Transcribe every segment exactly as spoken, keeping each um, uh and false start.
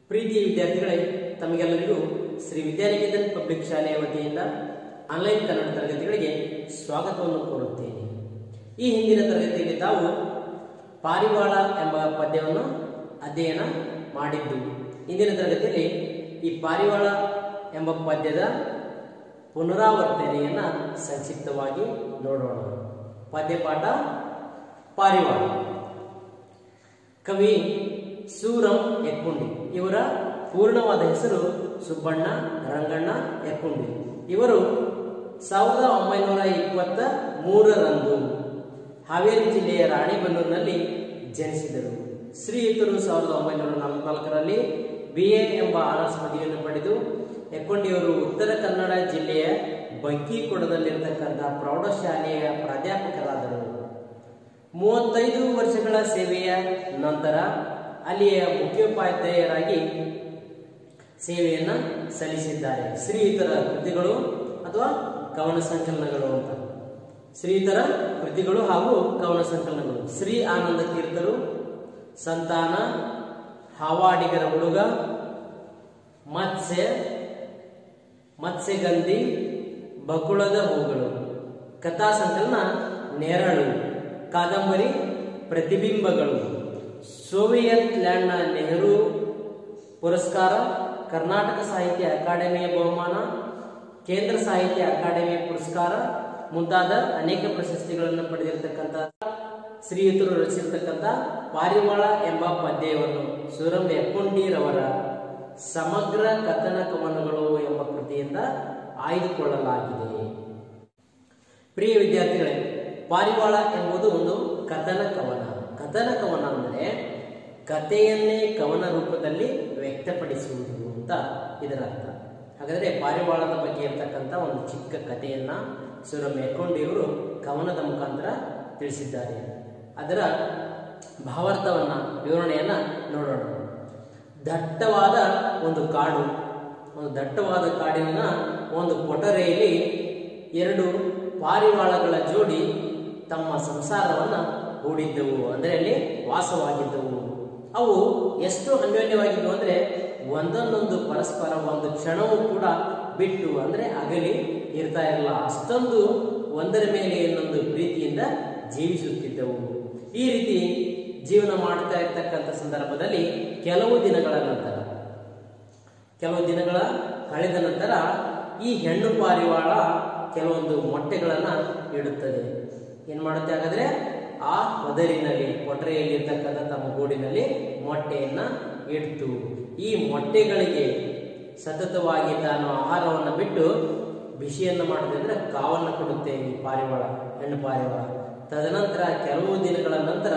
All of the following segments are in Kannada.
ಪ್ರೀತಿಯ ವಿದ್ಯಾರ್ಥಿಗಳೇ, ತಮಗೆಲ್ಲರಿಗೂ ಶ್ರೀ ವಿದ್ಯಾನಿಕೇತನ್ ಪಬ್ಲಿಕ್ ಶಾಲೆಯ ವತಿಯಿಂದ ಆನ್ಲೈನ್ ಕನ್ನಡ ತರಗತಿಗಳಿಗೆ ಸ್ವಾಗತವನ್ನು ಕೋರುತ್ತೇನೆ. ಈ ಹಿಂದಿನ ತರಗತಿಯಲ್ಲಿ ತಾವು ಪಾರಿವಾಳ ಎಂಬ ಪದ್ಯವನ್ನು ಅಧ್ಯಯನ ಮಾಡಿದ್ದು. ಇಂದಿನ ತರಗತಿಯಲ್ಲಿ ಈ ಪಾರಿವಾಳ ಎಂಬ ಪದ್ಯದ ಪುನರಾವರ್ತನೆಯನ್ನ ಸಂಕ್ಷಿಪ್ತವಾಗಿ ನೋಡೋಣ. ಪದ್ಯಪಾಠ ಪಾರಿವಾಳ. ಕವಿ ಸೂರಂ ಎಕ್ಕುಂಡಿ. ಇವರ ಪೂರ್ಣವಾದ ಹೆಸರು ಸುಬ್ಬಣ್ಣ ರಂಗಣ್ಣ ಎಕ್ಕುಂಡಿ. ಇವರು ಸಾವಿರದ ಒಂಬೈನೂರ ಇಪ್ಪತ್ತ ಮೂರರಂದು ಹಾವೇರಿ ಜಿಲ್ಲೆಯ ರಾಣಿಬೆನ್ನೂರಿನಲ್ಲಿ ಜನಿಸಿದರು. ಶ್ರೀಯುತರು ಸಾವಿರದ ಒಂಬೈನೂರ ನಲವತ್ನಾಲ್ಕರಲ್ಲಿ ಬಿ ಎ ಎಂಬ ಆನರ್ಸ್ ಪದವಿಯನ್ನು ಪಡೆದು ಎಕ್ಕುಂಡಿಯವರು ಉತ್ತರ ಕನ್ನಡ ಜಿಲ್ಲೆಯ ಬಂಕಿಕೊಡದಲ್ಲಿರತಕ್ಕಂಥ ಪ್ರೌಢಶಾಲೆಯ ಪ್ರಾಧ್ಯಾಪಕರಾದರು. ಮೂವತ್ತೈದು ವರ್ಷಗಳ ಸೇವೆಯ ನಂತರ ಅಲ್ಲಿಯ ಮುಖ್ಯೋಪಾಧ್ಯಾಯರಾಗಿ ಸೇವೆಯನ್ನ ಸಲ್ಲಿಸಿದ್ದಾರೆ. ಶ್ರೀಯುತರ ಕೃತಿಗಳು ಅಥವಾ ಕವನ ಸಂಕಲನಗಳು ಅಂತ ಶ್ರೀಯುತರ ಕೃತಿಗಳು ಹಾಗೂ ಕವನ ಸಂಕಲನಗಳು: ಶ್ರೀ ಆನಂದ ತೀರ್ಥರು, ಸಂತಾನ, ಹಾವಾಡಿಗರ ಹುಡುಗ, ಮತ್ಸ್ಯ, ಮತ್ಸ್ಯಗಂಧಿ, ಬಕುಳದ ಹೂಗಳು, ಕಥಾ ಸಂಕಲನ ನೆರಳು, ಕಾದಂಬರಿ ಪ್ರತಿಬಿಂಬಗಳು, ಸೋವಿಯತ್ ಲ್ಯಾಂಡ್ನ ನೆಹರು ಪುರಸ್ಕಾರ, ಕರ್ನಾಟಕ ಸಾಹಿತ್ಯ ಅಕಾಡೆಮಿಯ ಬಹುಮಾನ, ಕೇಂದ್ರ ಸಾಹಿತ್ಯ ಅಕಾಡೆಮಿಯ ಪುರಸ್ಕಾರ ಮುಂತಾದ ಅನೇಕ ಪ್ರಶಸ್ತಿಗಳನ್ನು ಪಡೆದಿರತಕ್ಕಂಥ ಶ್ರೀಯುತರು ರಚಿಸಿರ್ತಕ್ಕಂಥ ಪಾರಿವಾಳ ಎಂಬ ಪದ್ಯವನ್ನು ಸೂರಂ ಎಕ್ಕುಂಡಿರವರ ಸಮಗ್ರ ಕಥನ ಕವನಗಳು ಎಂಬ ಕೃತಿಯಿಂದ ಆಯ್ದುಕೊಳ್ಳಲಾಗಿದೆ. ಪ್ರಿಯ ವಿದ್ಯಾರ್ಥಿಗಳೇ, ಪಾರಿವಾಳ ಎಂಬುದು ಒಂದು ಕಥನ ಕವನ. ಕಥನ ಕವನ ಅಂದರೆ ಕಥೆಯನ್ನೇ ಕವನ ರೂಪದಲ್ಲಿ ವ್ಯಕ್ತಪಡಿಸುವುದು ಅಂತ ಇದರ ಅರ್ಥ. ಹಾಗಾದರೆ ಪಾರಿವಾಳದ ಬಗ್ಗೆ ಇರತಕ್ಕಂಥ ಒಂದು ಚಿಕ್ಕ ಕಥೆಯನ್ನ ಸೂರಂ ಎಕ್ಕುಂಡಿಯವರು ಕವನದ ಮುಖಾಂತರ ತಿಳಿಸಿದ್ದಾರೆ. ಅದರ ಭಾವಾರ್ಥವನ್ನ ವಿವರಣೆಯನ್ನ ನೋಡೋಣ. ದಟ್ಟವಾದ ಒಂದು ಕಾಡು, ಒಂದು ದಟ್ಟವಾದ ಕಾಡಿನ ಒಂದು ಕೊಠರೆಯಲ್ಲಿ ಎರಡು ಪಾರಿವಾಳಗಳ ಜೋಡಿ ತಮ್ಮ ಸಂಸಾರವನ್ನ ಹೂಡಿದ್ದವು, ಅಂದರೆ ಅಲ್ಲಿ ವಾಸವಾಗಿದ್ದವು. ಅವು ಎಷ್ಟು ಅನ್ಯೋನ್ಯವಾಗಿದ್ದವು ಅಂದ್ರೆ ಒಂದನ್ನೊಂದು ಪರಸ್ಪರ ಒಂದು ಕ್ಷಣವೂ ಕೂಡ ಬಿಟ್ಟು ಅಂದ್ರೆ ಅಗಲಿ ಇರ್ತಾ ಇರಲಿಲ್ಲ. ಅಷ್ಟೊಂದು ಒಂದರ ಮೇಲೆ ಇನ್ನೊಂದು ಪ್ರೀತಿಯಿಂದ ಜೀವಿಸುತ್ತಿದ್ದವು. ಈ ರೀತಿ ಜೀವನ ಮಾಡ್ತಾ ಇರ್ತಕ್ಕಂಥ ಸಂದರ್ಭದಲ್ಲಿ ಕೆಲವು ದಿನಗಳ ನಂತರ ಕೆಲವು ದಿನಗಳ ಕಳೆದ ನಂತರ ಈ ಹೆಣ್ಣು ಪಾರಿವಾಳ ಕೆಲವೊಂದು ಮೊಟ್ಟೆಗಳನ್ನ ಇಡುತ್ತದೆ. ಏನ್ ಮಾಡುತ್ತೆ ಹಾಗಾದ್ರೆ ಆ ಹೊದರಿನಲ್ಲಿ ಕೊಠರೆಯಲ್ಲಿ ಇರ್ತಕ್ಕಂಥ ತಮ್ಮ ಗೂಡಿನಲ್ಲಿ ಮೊಟ್ಟೆಯನ್ನ ಇಡ್ತು. ಈ ಮೊಟ್ಟೆಗಳಿಗೆ ಸತತವಾಗಿ ತಾನು ಆಹಾರವನ್ನು ಬಿಟ್ಟು ಬಿಸಿಯನ್ನು ಮಾಡುತ್ತೆ, ಅಂದ್ರೆ ಕಾವನ್ನು ಕೊಡುತ್ತೆ ಈ ಪಾರಿವಾಳ, ಹೆಣ್ಣು ಪಾರಿವಾಳ. ತದನಂತರ ಕೆಲವು ದಿನಗಳ ನಂತರ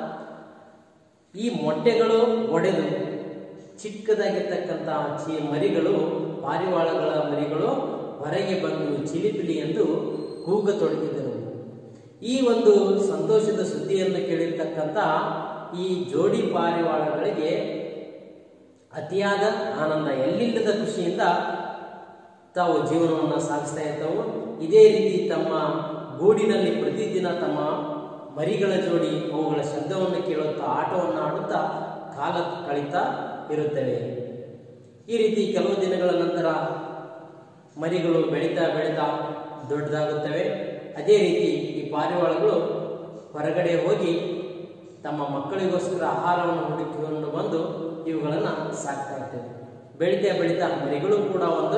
ಈ ಮೊಟ್ಟೆಗಳು ಒಡೆದು ಚಿಕ್ಕದಾಗಿರ್ತಕ್ಕಂಥ ಚಿ ಮರಿಗಳು ಪಾರಿವಾಳಗಳ ಮರಿಗಳು ಹೊರಗೆ ಬಂದು ಚಿಲಿಪಿಲಿ ಎಂದು ಕೂಗತೊಡಗಿದರು. ಈ ಒಂದು ಸಂತೋಷದ ಸುದ್ದಿಯನ್ನು ಕೇಳಿರ್ತಕ್ಕಂಥ ಈ ಜೋಡಿ ಪಾರಿವಾಳಗಳಿಗೆ ಅತಿಯಾದ ಆನಂದ, ಎಲ್ಲಿಲ್ಲದ ಖುಷಿಯಿಂದ ತಾವು ಜೀವನವನ್ನು ಸಾಗಿಸ್ತಾ ಇರ್ತವು. ಇದೇ ರೀತಿ ತಮ್ಮ ಗೂಡಿನಲ್ಲಿ ಪ್ರತಿದಿನ ತಮ್ಮ ಮರಿಗಳ ಜೋಡಿ ಅವುಗಳ ಶಬ್ದವನ್ನು ಕೇಳುತ್ತಾ ಆಟವನ್ನು ಆಡುತ್ತಾ ಕಾಲ ಕಳೀತಾ ಇರುತ್ತವೆ. ಈ ರೀತಿ ಕೆಲವು ದಿನಗಳ ನಂತರ ಮರಿಗಳು ಬೆಳೀತಾ ಬೆಳೀತಾ ದೊಡ್ಡದಾಗುತ್ತವೆ. ಅದೇ ರೀತಿ ಈ ಪಾರಿವಾಳಗಳು ಹೊರಗಡೆ ಹೋಗಿ ತಮ್ಮ ಮಕ್ಕಳಿಗೋಸ್ಕರ ಆಹಾರವನ್ನು ಹುಡುಕಿಕೊಂಡು ಬಂದು ಇವುಗಳನ್ನ ಸಾಕ್ತಾ ಇರ್ತವೆ. ಬೆಳೀತಾ ಬೆಳೀತಾ ಮರಿಗಳು ಕೂಡ ಒಂದು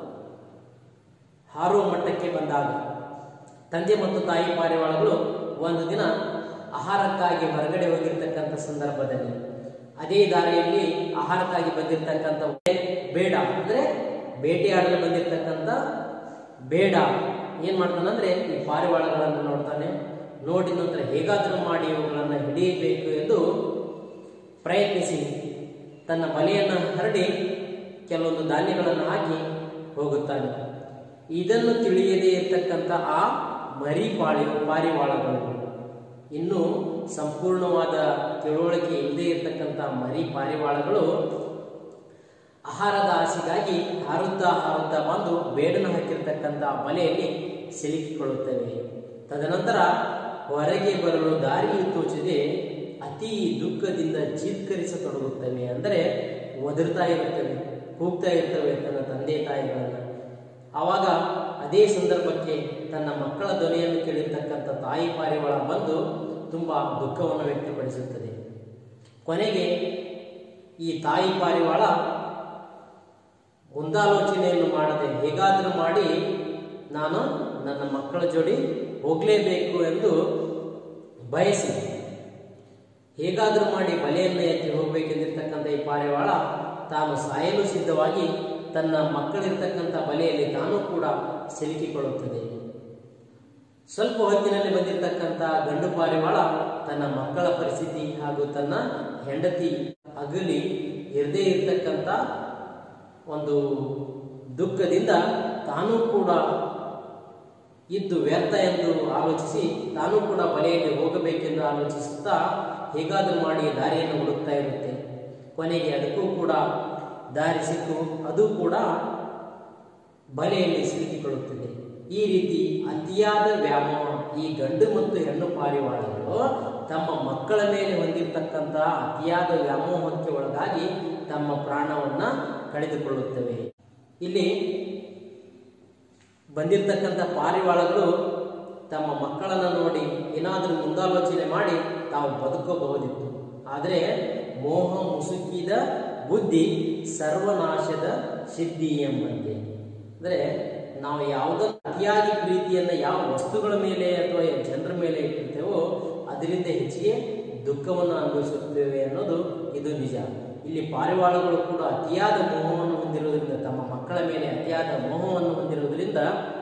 ಹಾರುವ ಮಟ್ಟಕ್ಕೆ ಬಂದಾಗ ತಂದೆ ಮತ್ತು ತಾಯಿ ಪಾರಿವಾಳಗಳು ಒಂದು ದಿನ ಆಹಾರಕ್ಕಾಗಿ ಹೊರಗಡೆ ಹೋಗಿರ್ತಕ್ಕಂಥ ಸಂದರ್ಭದಲ್ಲಿ ಅದೇ ದಾರಿಯಲ್ಲಿ ಆಹಾರಕ್ಕಾಗಿ ಬಂದಿರತಕ್ಕಂಥ ಬೇಡ ಅಂದ್ರೆ ಬೇಟೆಯಾಡಲು ಬಂದಿರತಕ್ಕಂಥ ಬೇಡ ಏನ್ ಮಾಡ್ತಾನಂದ್ರೆ ಈ ಪಾರಿವಾಳಗಳನ್ನು ನೋಡ್ತಾನೆ. ನೋಡಿ ನಂತರ ಹೇಗಾದರೂ ಮಾಡಿ ಇವುಗಳನ್ನು ಹಿಡಿಯಬೇಕು ಎಂದು ಪ್ರಯತ್ನಿಸಿ ತನ್ನ ಬಲೆಯನ್ನು ಹರಡಿ ಕೆಲವೊಂದು ಧಾನ್ಯಗಳನ್ನು ಹಾಕಿ ಹೋಗುತ್ತಾನೆ. ಇದನ್ನು ತಿಳಿಯದೇ ಇರತಕ್ಕಂಥ ಆ ಮರಿ ಪಾಳಿ ಪಾರಿವಾಳಗಳು, ಇನ್ನೂ ಸಂಪೂರ್ಣವಾದ ತಿಳುವಳಿಕೆ ಇಲ್ಲದೆ ಇರತಕ್ಕಂಥ ಮರಿ ಪಾರಿವಾಳಗಳು ಆಹಾರದ ಆಸೆಗಾಗಿ ಹಾರುತ್ತಾ ಹಾರುತ್ತಾ ಬಂದು ಬೇಡನ್ನು ಹಾಕಿರ್ತಕ್ಕಂಥ ಬಲೆಯಲ್ಲಿ ಸಿಲುಕಿಕೊಳ್ಳುತ್ತವೆ. ತದನಂತರ ಹೊರಗೆ ಬರಲು ದಾರಿಯು ತೋಚದೆ ಅತಿ ದುಃಖದಿಂದ ಚೀತ್ಕರಿಸತೊಡಗುತ್ತವೆ. ಅಂದರೆ ಒದರ್ತಾ ಇರುತ್ತವೆ, ಕೂಗ್ತಾ ಇರ್ತವೆ ತನ್ನ ತಂದೆ ತಾಯಿಗಳನ್ನ. ಆವಾಗ ಅದೇ ಸಂದರ್ಭಕ್ಕೆ ತನ್ನ ಮಕ್ಕಳ ಧ್ವನಿಯನ್ನು ಕೇಳಿರ್ತಕ್ಕಂಥ ತಾಯಿ ಪಾರಿವಾಳ ಬಂದು ತುಂಬಾ ದುಃಖವನ್ನು ವ್ಯಕ್ತಪಡಿಸುತ್ತದೆ. ಕೊನೆಗೆ ಈ ತಾಯಿ ಪಾರಿವಾಳ ಮುಂದಾಲೋಚನೆಯನ್ನು ಮಾಡದೆ ಹೇಗಾದರೂ ಮಾಡಿ ನಾನು ನನ್ನ ಮಕ್ಕಳ ಜೋಡಿ ಹೋಗಲೇಬೇಕು ಎಂದು ಬಯಸಿ ಹೇಗಾದರೂ ಮಾಡಿ ಬಲೆಯನ್ನು ಎತ್ತಿ ಹೋಗಬೇಕೆಂದಿರ್ತಕ್ಕಂಥ ಈ ಪಾರಿವಾಳ ತಾನು ಸಾಯಲು ಸಿದ್ಧವಾಗಿ ತನ್ನ ಮಕ್ಕಳಿರ್ತಕ್ಕಂಥ ಬಲೆಯಲ್ಲಿ ತಾನು ಕೂಡ ಸಿಲುಕಿಕೊಳ್ಳುತ್ತದೆ. ಸ್ವಲ್ಪ ಹೊತ್ತಿನಲ್ಲಿ ಬಂದಿರತಕ್ಕಂಥ ಗಂಡು ಪಾರಿವಾಳ ತನ್ನ ಮಕ್ಕಳ ಪರಿಸ್ಥಿತಿ ಹಾಗೂ ತನ್ನ ಹೆಂಡತಿ ಅಗಲಿ ಇರದೇ ಇರತಕ್ಕಂಥ ಒಂದು ದುಃಖದಿಂದ ತಾನೂ ಕೂಡ ಇದ್ದು ವ್ಯರ್ಥ ಎಂದು ಆಲೋಚಿಸಿ ತಾನೂ ಕೂಡ ಬಲೆಯಲ್ಲಿ ಹೋಗಬೇಕೆಂದು ಆಲೋಚಿಸುತ್ತಾ ಹೇಗಾದರೂ ಮಾಡಿ ದಾರಿಯನ್ನು ಹುಡುಕ್ತಾ ಇರುತ್ತೆ. ಕೊನೆಗೆ ಅದಕ್ಕೂ ಕೂಡ ದಾರಿ ಸಿಕ್ಕು ಅದು ಕೂಡ ಬಲೆಯಲ್ಲಿ ಸಿಲುಕಿಕೊಳ್ಳುತ್ತದೆ. ಈ ರೀತಿ ಅತಿಯಾದ ವ್ಯಾಮೋಹ ಈ ಗಂಡು ಮತ್ತು ಹೆಣ್ಣು ಪಾರಿವಾಳಗಳು ತಮ್ಮ ಮಕ್ಕಳ ಮೇಲೆ ಹೊಂದಿರತಕ್ಕಂಥ ಅತಿಯಾದ ವ್ಯಾಮೋಹಕ್ಕೆ ಒಳಗಾಗಿ ತಮ್ಮ ಪ್ರಾಣವನ್ನ ಕಳೆದುಕೊಳ್ಳುತ್ತವೆ. ಇಲ್ಲಿ ಬಂದಿರತಕ್ಕಂಥ ಪಾರಿವಾಳಗಳು ತಮ್ಮ ಮಕ್ಕಳನ್ನು ನೋಡಿ ಏನಾದರೂ ಮುಂದಾಲೋಚನೆ ಮಾಡಿ ತಾವು ಬದುಕಬಹುದಿತ್ತು. ಆದರೆ ಮೋಹ ಮುಸುಕಿದ ಬುದ್ಧಿ ಸರ್ವನಾಶದ ಸಿದ್ಧಿ ಎಂಬಂತೆ. ಅಂದರೆ ನಾವು ಯಾವುದೋ ಅತಿಯಾಗಿ ಪ್ರೀತಿಯನ್ನು ಯಾವ ವಸ್ತುಗಳ ಮೇಲೆ ಅಥವಾ ಜನರ ಮೇಲೆ ಇಟ್ಟಿರ್ತೇವೋ ಅದರಿಂದ ಹೆಚ್ಚಿಗೆ ದುಃಖವನ್ನು ಅನುಭವಿಸುತ್ತೇವೆ ಅನ್ನೋದು ಇದು ನಿಜ. ಇಲ್ಲಿ ಪಾರಿವಾಳಗಳು ಕೂಡ ಅತಿಯಾದ ಮೋಹವನ್ನು ಹೊಂದಿರುವುದರಿಂದ ತಮ್ಮ ಮಕ್ಕಳ ಮೇಲೆ ಅತಿಯಾದ ಮೋಹವನ್ನು ಹೊಂದಿರುವುದರಿಂದ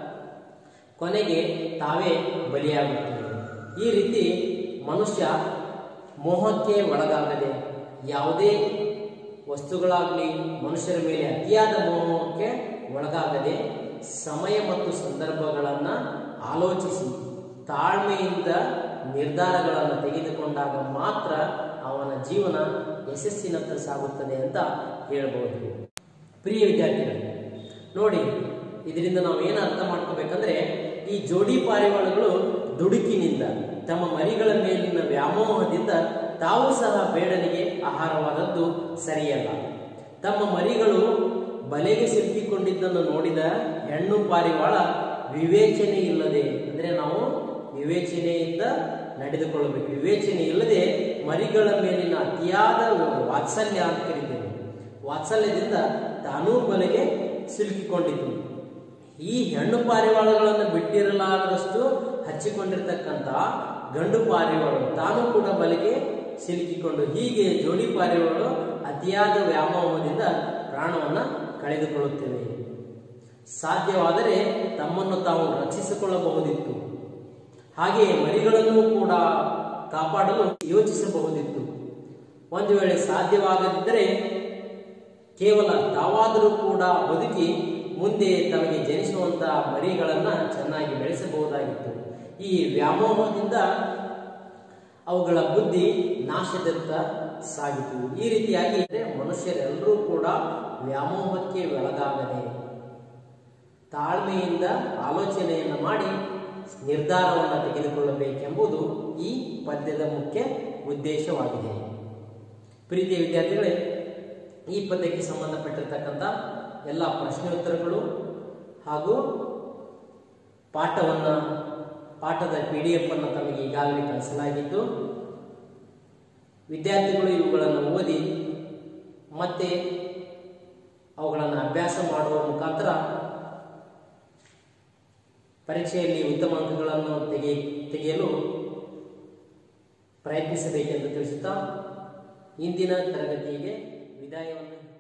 ಕೊನೆಗೆ ತಾವೇ ಬಲಿಯಾಗುತ್ತವೆ. ಈ ರೀತಿ ಮನುಷ್ಯ ಮೋಹಕ್ಕೆ ಒಳಗಾಗದೆ ಯಾವುದೇ ವಸ್ತುಗಳಾಗಲಿ ಮನುಷ್ಯರ ಮೇಲೆ ಅತಿಯಾದ ಮೋಹಕ್ಕೆ ಒಳಗಾಗದೆ ಸಮಯ ಮತ್ತು ಸಂದರ್ಭಗಳನ್ನು ಆಲೋಚಿಸಿ ತಾಳ್ಮೆಯಿಂದ ನಿರ್ಧಾರಗಳನ್ನು ತೆಗೆದುಕೊಂಡಾಗ ಮಾತ್ರ ಅವನ ಜೀವನ ಯಶಸ್ಸಿನತ್ತ ಸಾಗುತ್ತದೆ ಅಂತ ಹೇಳ್ಬೋದು. ಪ್ರಿಯ ವಿದ್ಯಾರ್ಥಿಗಳು ನೋಡಿ, ಇದರಿಂದ ನಾವು ಏನು ಅರ್ಥ ಮಾಡ್ಕೋಬೇಕಂದ್ರೆ ಈ ಜೋಡಿ ಪಾರಿವಾಳಗಳು ದುಡುಕಿನಿಂದ ತಮ್ಮ ಮರಿಗಳ ಮೇಲಿನ ವ್ಯಾಮೋಹದಿಂದ ತಾವು ಸಹ ಬೇಡನಿಗೆ ಆಹಾರವಾದದ್ದು ಸರಿಯಲ್ಲ. ತಮ್ಮ ಮರಿಗಳು ಬಲೆಗೆ ಸಿಲುಕಿಕೊಂಡಿದ್ದನ್ನು ನೋಡಿದ ಹೆಣ್ಣು ಪಾರಿವಾಳ ವಿವೇಚನೆ ಇಲ್ಲದೆ, ಅಂದರೆ ನಾವು ವಿವೇಚನೆಯಿಂದ ನಡೆದುಕೊಳ್ಳಬೇಕು, ವಿವೇಚನೆ ಇಲ್ಲದೆ ಮರಿಗಳ ಮೇಲಿನ ಅತಿಯಾದ ವಾತ್ಸಲ್ಯ ಅಂತ ಕರೀತೇವೆ, ವಾತ್ಸಲ್ಯದಿಂದ ತಾನೂ ಬಲೆಗೆ ಸಿಲುಕಿಕೊಂಡಿದ್ದು. ಈ ಹೆಣ್ಣು ಪಾರಿವಾಳಗಳನ್ನು ಬಿಟ್ಟಿರಲಾರದಷ್ಟು ಹಚ್ಚಿಕೊಂಡಿರ್ತಕ್ಕಂಥ ಗಂಡು ಪಾರಿವಾಳಗಳು ತಾನು ಕೂಡ ಬಲೆಗೆ ಸಿಲುಕಿಕೊಂಡು ಹೀಗೆ ಜೋಡಿ ಪಾರಿವಾಳಗಳು ಅತಿಯಾದ ವ್ಯಾಮೋಹದಿಂದ ಪ್ರಾಣವನ್ನು ಕಳೆದುಕೊಳ್ಳುತ್ತೇವೆ. ಸಾಧ್ಯವಾದರೆ ತಮ್ಮನ್ನು ತಾವು ರಕ್ಷಿಸಿಕೊಳ್ಳಬಹುದಿತ್ತು, ಹಾಗೆಯೇ ಮರಿಗಳನ್ನು ಕೂಡ ಕಾಪಾಡಲು ಯೋಚಿಸಬಹುದಿತ್ತು. ಒಂದು ವೇಳೆ ಸಾಧ್ಯವಾಗದಿದ್ದರೆ ಕೇವಲ ತಾವಾದರೂ ಕೂಡ ಬದುಕಿ ಮುಂದೆ ತಮಗೆ ಜನಿಸುವಂತಹ ಮರಿಗಳನ್ನು ಚೆನ್ನಾಗಿ ಬೆಳೆಸಬಹುದಾಗಿತ್ತು. ಈ ವ್ಯಾಮೋಹದಿಂದ ಅವುಗಳ ಬುದ್ಧಿ ನಾಶದತ್ತ ಸಾಗಿತು. ಈ ರೀತಿಯಾಗಿ ಮನುಷ್ಯರೆಲ್ಲರೂ ಕೂಡ ವ್ಯಾಮೋಹಕ್ಕೆ ಒಳಗಾಗದೆ ತಾಳ್ಮೆಯಿಂದ ಆಲೋಚನೆಯನ್ನು ಮಾಡಿ ನಿರ್ಧಾರವನ್ನು ತೆಗೆದುಕೊಳ್ಳಬೇಕೆಂಬುದು ಈ ಪದ್ಯದ ಮುಖ್ಯ ಉದ್ದೇಶವಾಗಿದೆ. ಪ್ರೀತಿಯ ವಿದ್ಯಾರ್ಥಿಗಳೇ, ಈ ಪದ್ಯಕ್ಕೆ ಸಂಬಂಧಪಟ್ಟಿರ್ತಕ್ಕಂಥ ಎಲ್ಲ ಪ್ರಶ್ನೋತ್ತರಗಳು ಹಾಗೂ ಪಾಠವನ್ನು ಪಾಠದ ಪಿ ಡಿ ಎಫ್ ಅನ್ನು ತಮಗೆ ಈಗಾಗಲೇ ಕಳಿಸಲಾಗಿದ್ದು, ವಿದ್ಯಾರ್ಥಿಗಳು ಇವುಗಳನ್ನು ಓದಿ ಮತ್ತೆ ಅವುಗಳನ್ನು ಅಭ್ಯಾಸ ಮಾಡುವ ಮುಖಾಂತರ ಪರೀಕ್ಷೆಯಲ್ಲಿ ಉತ್ತಮ ಅಂಕಗಳನ್ನು ತೆಗೆ ತೆಗೆಯಲು ಪ್ರಯತ್ನಿಸಬೇಕೆಂದು ತಿಳಿಸುತ್ತಾ ಇಂದಿನ ತರಗತಿಗೆ ವಿದಾಯವನ್ನು